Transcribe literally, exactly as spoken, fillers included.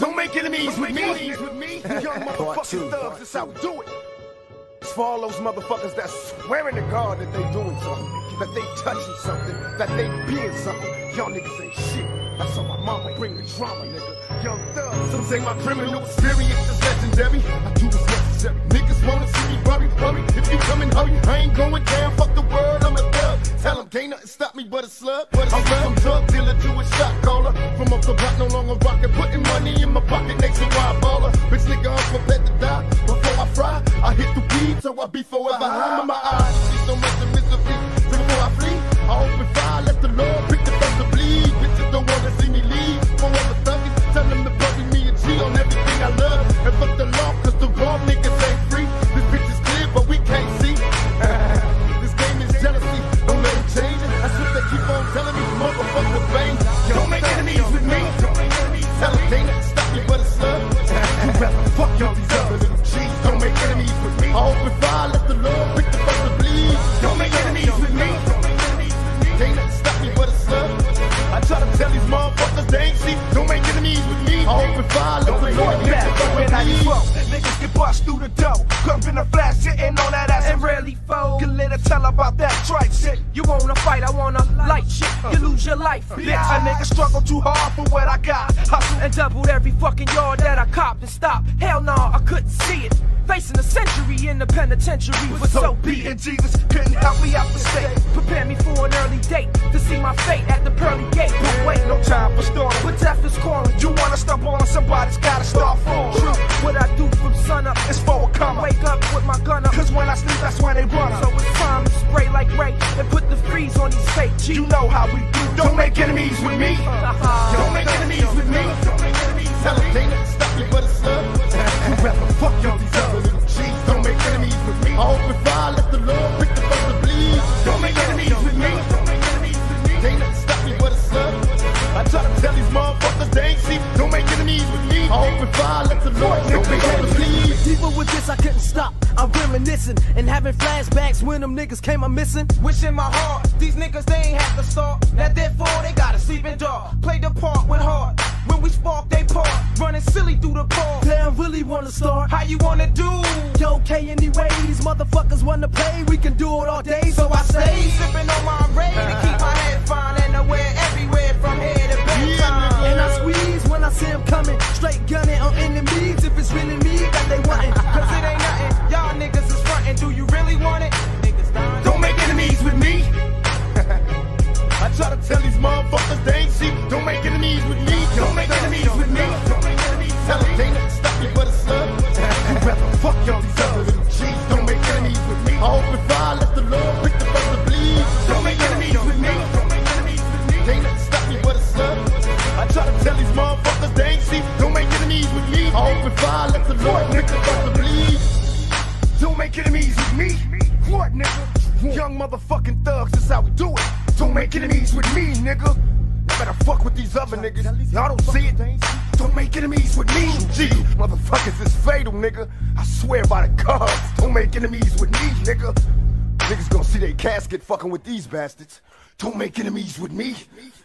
Don't make enemies with me. Young motherfucking thugs, that's how we do it. It's for all those motherfuckers that swearing to God that they doing something, that they touching something, that they being something. Y'all niggas ain't shit. That's how my mama bring the drama, nigga. Young thugs, some say my criminal experience is legendary. I do what's necessary. Niggas wanna see me buried, hurry. If you come and hurry, I ain't going down. Fuck the word, I'm a thug. Tell them can't nothing stop me but a slug. But I'm from drug dealer to a shot caller. From up the block, no longer rockin', putting money in my pocket, nationwide baller. Bitch nigga, I'm prepared to die. Before I fry, I hit the weed, so I be forever high. In my eyes, see so much of misery. So before I flee, I open fire, let the Lord pick the first to bleed. Bitches don't wanna see me leave. Forever thuggin', tell them to bury me and cheat on everything I love. And fuck the law, cause the raw niggas ain't free. This bitch is clear, but we can't see. This game is jealousy, don't let it change it. That's what they keep on telling me, motherfucker vain. Don't make enemies with me. Tell them can't nothing stop me but a slug. You rather fuck y'all these other little G's. Don't make enemies with me. I open fire, let the Lord pick the first to bleed. Don't make enemies with me. Can't nothing stop me but a slug. I try to tell these motherfuckers they ain't see. Don't make enemies with me. I open fire, let the Lord pick the first to bleed. Niggas get bust through the dough. Come in a flash, sitting on that ass and rarely fold. Can let her tell about that tripe shit. You wanna fight, I wanna light shit. You lose your life, bitch. A nigga struggle too hard for what I got. Hustle and doubled every fucking yard that I copped and stopped. Hell no, I couldn't see it. Facing a century in the penitentiary, but so be it. Jesus couldn't help me out the state. Prepare me for an early date to see my fate at the pearly gate. But wait, no time for storm. But death is calling. You wanna stop on somebody's gotta start falling. True, what I do from sun up is for a come. Wake up with my gun up, cause when I sleep, that's when they run up. So it's time to spray like rain and put the freeze on these fake G's. You know how we do. Don't make enemies with me. Don't make enemies with me. Tell them can't nothing stop me but a slug. You rather fuck y'all these other little G's. Don't make enemies with me. I open fire, let the Lord pick the first to bleed. Don't make enemies with me. Can't nothing stop me but a slug. I try to tell these motherfuckers they ain't see. Don't make enemies with me. I open fire, let the Lord pick the first to bleed. Even with this, I couldn't stop. I'm reminiscing and having flashbacks when them niggas came a missing. Wishing my heart, these niggas they ain't have to start. That therefore they gotta sleep in dark. Play the part with heart. When we spark, they part. Running silly through the park. They don't really wanna start. How you wanna do? Yo, okay, anyway, these motherfuckers wanna play. We can do it all day, so I say. Sipping on my rain to keep my head fine. And I wear everywhere from here to bedtime. And I squeeze when I see them coming. Straight gunning on enemies. If it's really me that they wantin'. Cause it ain't nothing. Y'all niggas is frontin'. Do you really want it? Niggas dying. Don't make enemies with me. I try to tell these motherfuckers they ain't see. Don't make enemies with me. Don't make enemies with me. Tell them can't nothing stop me but a slug. You rather fuck y'all these other little G's. Don't make enemies with me. I open fire, let the Lord pick the first to bleed. Don't make enemies with me. Can't nothing stop me but a slug. I try to tell these motherfuckers they ain't see. Don't make enemies with me. I open fire, let the Lord pick the first to bleed. Don't make enemies with me. What, nigga? Young motherfucking thugs, that's how we do it. Don't make enemies with me, nigga. You better fuck with these other niggas. Y'all don't see it. Don't make enemies with me. Gee, motherfuckers is fatal, nigga. I swear by the gods. Don't make enemies with me, nigga. Niggas gonna see their casket fucking with these bastards. Don't make enemies with me.